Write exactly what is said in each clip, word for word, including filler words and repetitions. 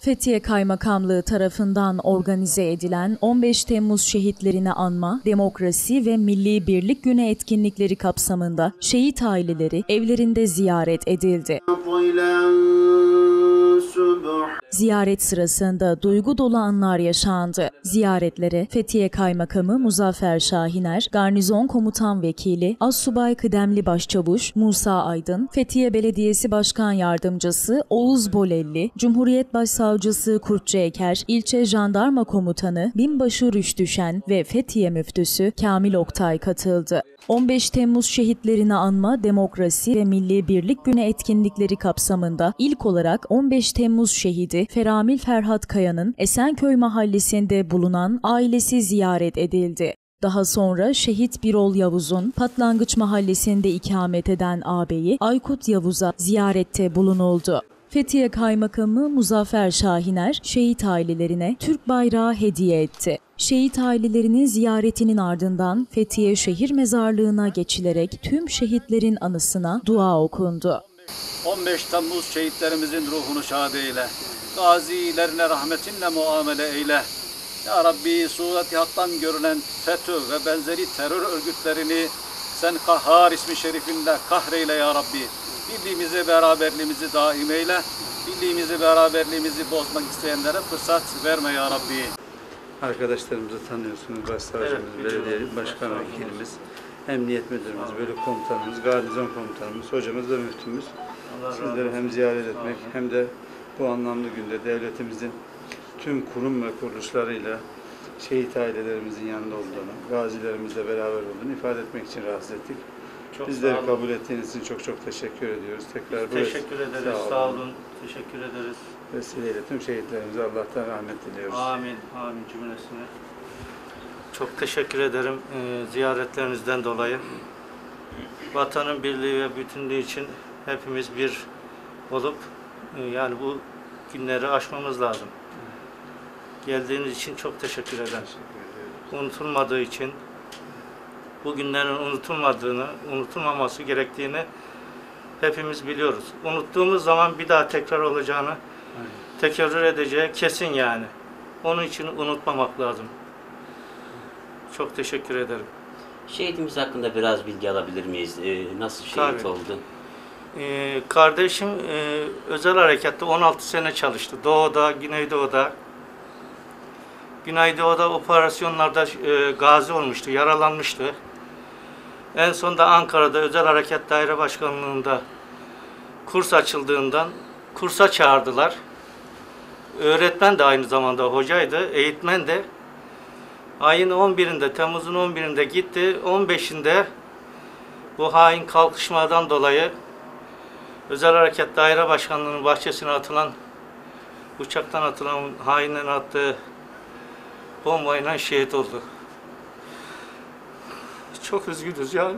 Fethiye Kaymakamlığı tarafından organize edilen on beş Temmuz şehitlerini anma, demokrasi ve milli birlik günü etkinlikleri kapsamında şehit aileleri evlerinde ziyaret edildi. Ziyaret sırasında duygu dolu anlar yaşandı. Ziyaretlere Fethiye Kaymakamı Muzaffer Şahiner, Garnizon Komutan Vekili Assubay Kıdemli Başçavuş Musa Aydın, Fethiye Belediyesi Başkan Yardımcısı Oğuz Bolelli, Cumhuriyet Başsavcısı Kurtçu Eker, İlçe Jandarma Komutanı Binbaşı Rüştü Şen ve Fethiye Müftüsü Kamil Oktay katıldı. on beş Temmuz şehitlerini anma, demokrasi ve milli birlik günü etkinlikleri kapsamında ilk olarak on beş Temmuz şehidi Feramil Ferhat Kaya'nın Esenköy mahallesinde bulunan ailesi ziyaret edildi. Daha sonra şehit Birol Yavuz'un Patlangıç mahallesinde ikamet eden ağabeyi Aykut Yavuz'a ziyarette bulunuldu. Fethiye Kaymakamı Muzaffer Şahiner, şehit ailelerine Türk bayrağı hediye etti. Şehit ailelerinin ziyaretinin ardından Fethiye Şehir Mezarlığı'na geçilerek tüm şehitlerin anısına dua okundu. on beş Temmuz şehitlerimizin ruhunu şad eyle. Gazilerine rahmetinle muamele eyle. Ya Rabbi, sureti haktan görülen FETÖ ve benzeri terör örgütlerini sen Kahhar ismi şerifinle kahreyle ya Rabbi. Birliğimizi, beraberliğimizi daim eyle. Birliğimizi, beraberliğimizi bozmak isteyenlere fırsat verme ya Rabbi. Arkadaşlarımızı tanıyorsunuz. Başsavcımız, evet, belediye başkan vekilimiz, emniyet müdürümüz, bölük komutanımız, garnizon komutanımız, hocamız ve müftümüz. Sizleri hem ziyaret etmek hem de bu anlamlı günde devletimizin tüm kurum ve kuruluşlarıyla şehit ailelerimizin yanında olduğunu, gazilerimizle beraber olduğunu ifade etmek için rahatsız ettik. Çok Bizleri kabul ettiğiniz için çok çok teşekkür ediyoruz. Tekrar teşekkür ederiz. Sağ olun. Sağ olun. Teşekkür ederiz. Vesileyle tüm şehitlerimize Allah'tan rahmet diliyoruz. Amin. Amin cümlesine. Çok teşekkür ederim e, ziyaretlerinizden dolayı. Vatanın birliği ve bütünlüğü için hepimiz bir olup e, yani bu günleri aşmamız lazım. Geldiğiniz için çok teşekkür ederim. Unutulmadığı için, bu günlerin unutulmadığını, unutulmaması gerektiğini hepimiz biliyoruz. Unuttuğumuz zaman bir daha tekrar olacağını, tekerrür edeceği kesin yani. Onun için unutmamak lazım. Çok teşekkür ederim. Şehitimiz hakkında biraz bilgi alabilir miyiz? Ee, nasıl şehit Tabii. oldu? Ee, kardeşim e, özel harekatta on altı sene çalıştı. Doğu'da, Güneydoğu'da. Güneydoğu'da operasyonlarda e, gazi olmuştu, yaralanmıştı. En sonunda Ankara'da Özel Harekat Daire Başkanlığı'nda kurs açıldığından kursa çağırdılar. Öğretmen de aynı zamanda hocaydı, eğitmen de. Ayın on birinde, Temmuz'un on birinde gitti. on beşinde bu hain kalkışmadan dolayı Özel Harekat Daire Başkanlığı'nın bahçesine atılan, uçaktan atılan hainlerin attığı bombayla şehit oldu. Çok üzgünüz yani.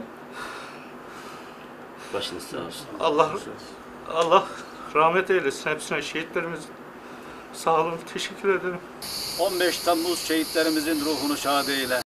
Başınız sağ olsun. Allah Allah rahmet eylesin hepsine, şehitlerimizin. Sağ olun, teşekkür ederim. on beş Temmuz şehitlerimizin ruhunu şad eyle.